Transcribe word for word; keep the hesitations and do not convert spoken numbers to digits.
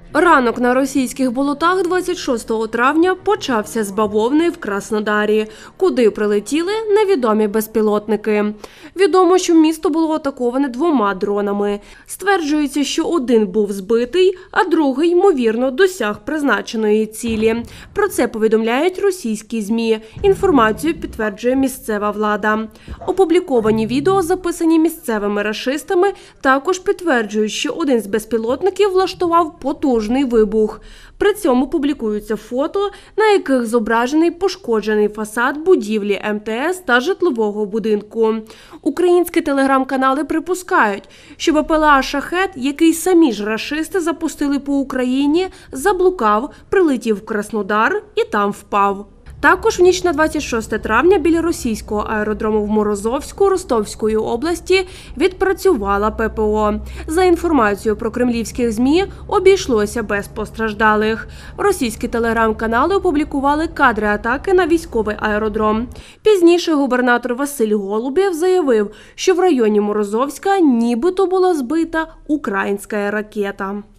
Ранок на російських болотах двадцять шостого травня почався з бавовни в Краснодарі, куди прилетіли невідомі безпілотники. Відомо, що місто було атаковане двома дронами. Стверджується, що один був збитий, а другий, ймовірно, досяг призначеної цілі. Про це повідомляють російські ЗМІ. Інформацію підтверджує місцева влада. Опубліковані відео, записані місцевими рашистами, також підтверджують, що один з безпілотників влаштував потужний вибух. При цьому публікуються фото, на яких зображений пошкоджений фасад будівлі ем те ес та житлового будинку. Українські телеграм-канали припускають, що Бе Пе Ел А «Шахед», який самі ж рашисти запустили по Україні, заблукав, прилетів в Краснодар і там впав. Також в ніч на двадцять шосте травня біля російського аеродрому в Морозовську Ростовської області відпрацювала Пе Пе О. За інформацією про кремлівських ЗМІ, обійшлося без постраждалих. Російські телеграм-канали опублікували кадри атаки на військовий аеродром. Пізніше губернатор Василь Голубєв заявив, що в районі Морозовська нібито була збита українська ракета.